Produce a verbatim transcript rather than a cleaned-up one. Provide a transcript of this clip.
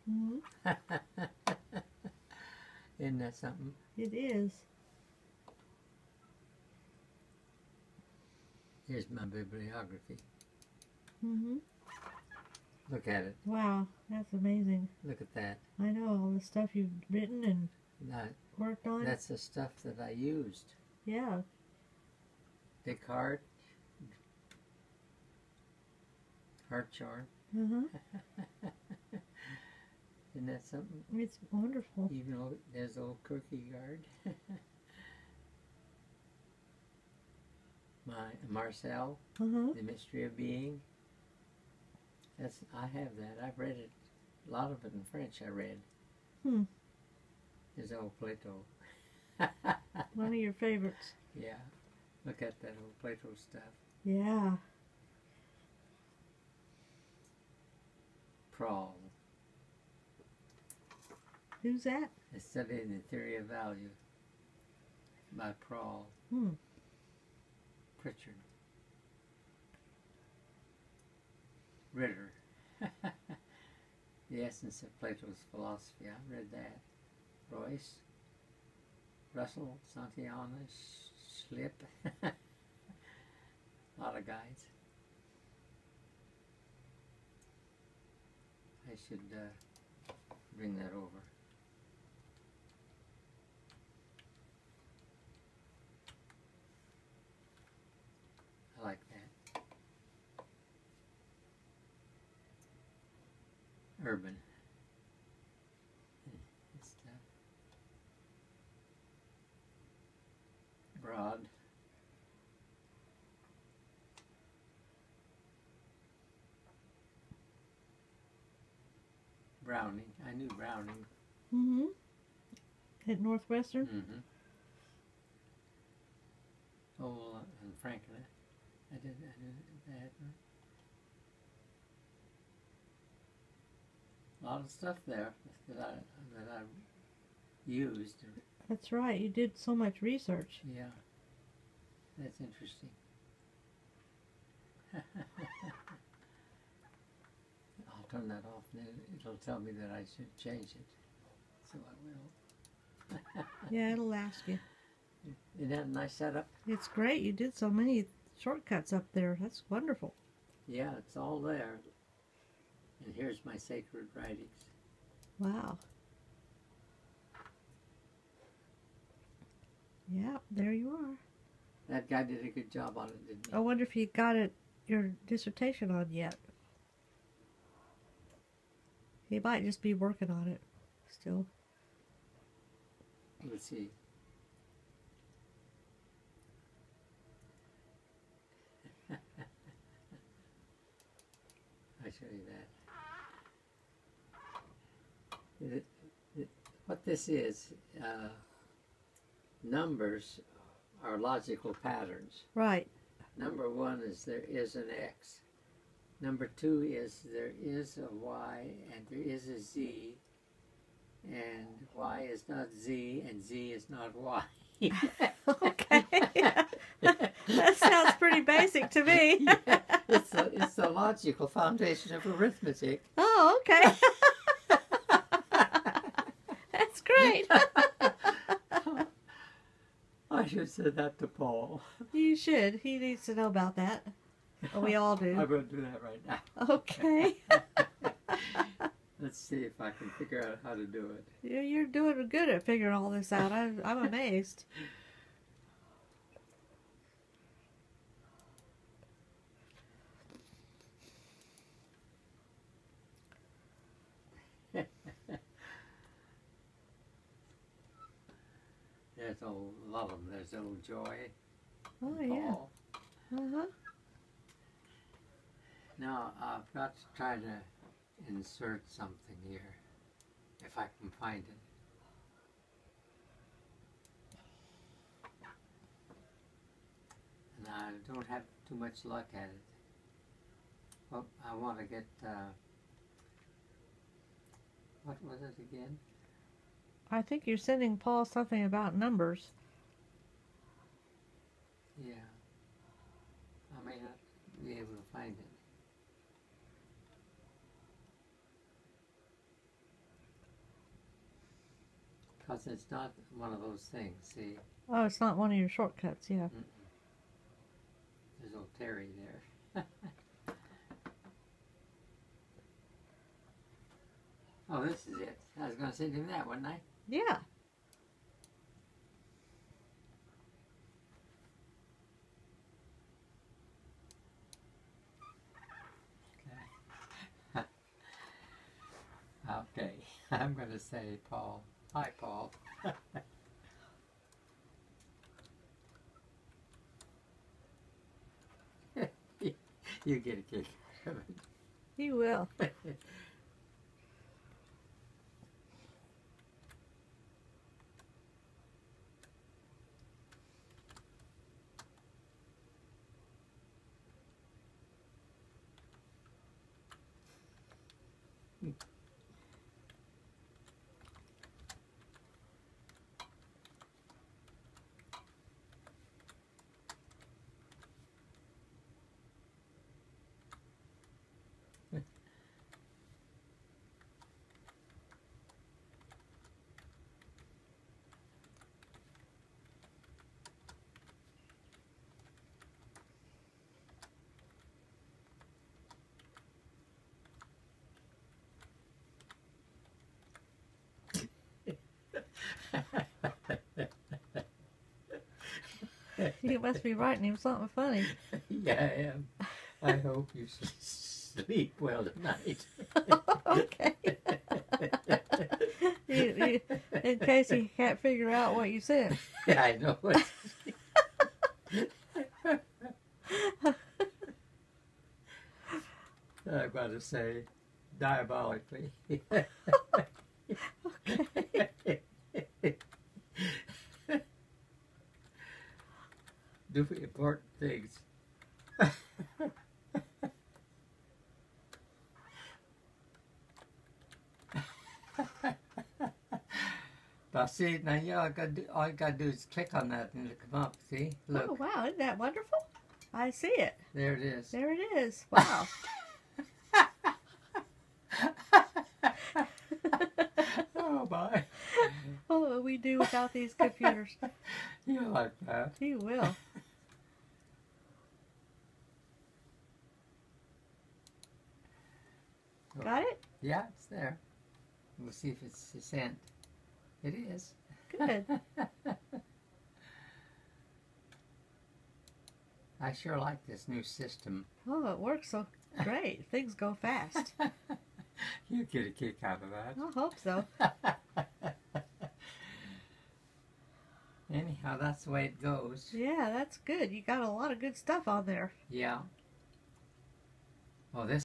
Mm-hmm. Isn't that something? It is. Here's my bibliography. Mm-hmm. Look at it. Wow, that's amazing. Look at that. I know all the stuff you've written and That, worked on. that's the stuff that I used. Yeah. Descartes, Hartshorne. Uh-huh. Isn't that something? It's wonderful. Even old, there's old Kierkegaard. My Marcel, Uh-huh. The Mystery of Being. That's I have that. I've read it. A lot of it in French I read. Hmm. There's old Plato. One of your favorites. Yeah. Look at that old Plato stuff. Yeah. Prawl. Who's that? A Study in the Theory of Value by Prawl. Hmm. Pritchard. Ritter. The Essence of Plato's Philosophy. I read that. Royce. Russell. Santayana. Slip. A lot of guys. I should uh, bring that over. I like that. Urban. Stuff. Broad. Browning. I knew Browning. Mm-hmm. At Northwestern? Mm-hmm. Oh, uh, and Franklin. I did, I did that. A lot of stuff there that I that I used. That's right. You did so much research. Yeah, that's interesting. I'll turn that off, and then it'll tell me that I should change it. So I will. Yeah, it'll ask you. Isn't that a nice setup? It's great. You did so many shortcuts up there. That's wonderful. Yeah, it's all there. And here's my sacred writings. Wow. Yeah, there you are. That guy did a good job on it, didn't he? I wonder if you got it your dissertation on yet. He might just be working on it still. Let's see. I show you that. It, it, what this is, uh, numbers are logical patterns. Right. Number one is there is an X. Number two is there is a Y and there is a Z. And Y is not Z and Z is not Y. Okay. That sounds pretty basic to me. Yeah, it's a, it's the logical foundation of arithmetic. Oh, okay. That's great. I should have said that to Paul. You should. He needs to know about that. Oh, we all I'm do. going to do that right now. Okay. Let's see if I can figure out how to do it. You're you're doing good at figuring all this out. I'm, I'm amazed. There's old, a lot of them. There's old Joy. Oh, and yeah. Paul. Uh-huh. Now, I've got to try to insert something here, if I can find it. And I don't have too much luck at it. Well, I want to get, uh, what was it again? I think you're sending Paul something about numbers. Yeah. I may not be able to find it. because it's not one of those things, see? Oh, it's not one of your shortcuts, yeah. Mm-mm. There's old Terry there. Oh, this is it. I was going to send him that, wasn't I? Yeah. Okay, I'm going to say Paul. Hi, Paul. You get a kick out of it. You will. You must be writing him something funny. Yeah, I am. I hope you sleep well tonight. Okay. you, you, in case he can't figure out what you said. Yeah, I know it. I'm going to say diabolically. Okay. Do important things. Now see, now yeah, all I gotta do, all you gotta do is click on that and it'll come up. See, look, Oh, wow. Isn't that wonderful? I see it. there it is. There it is. Wow. Oh my! Oh, what would we do without these computers? You like that? You will. Got it? Yeah, it's there. We'll see if it's sent. It is. Good. I sure like this new system. Oh, it works so great. Things go fast. You get a kick out of that. I hope so. Anyhow, that's the way it goes. Yeah, that's good. You got a lot of good stuff on there. Yeah. Well, this